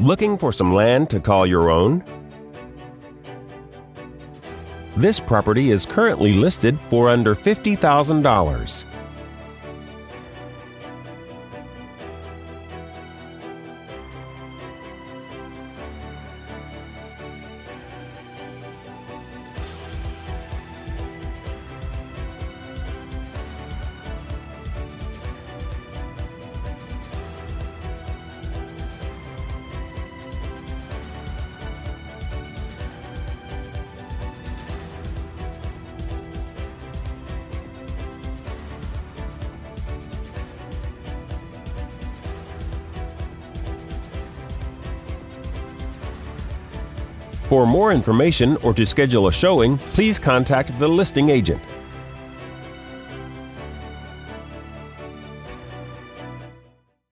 Looking for some land to call your own? This property is currently listed for under $50,000. For more information or to schedule a showing, please contact the listing agent.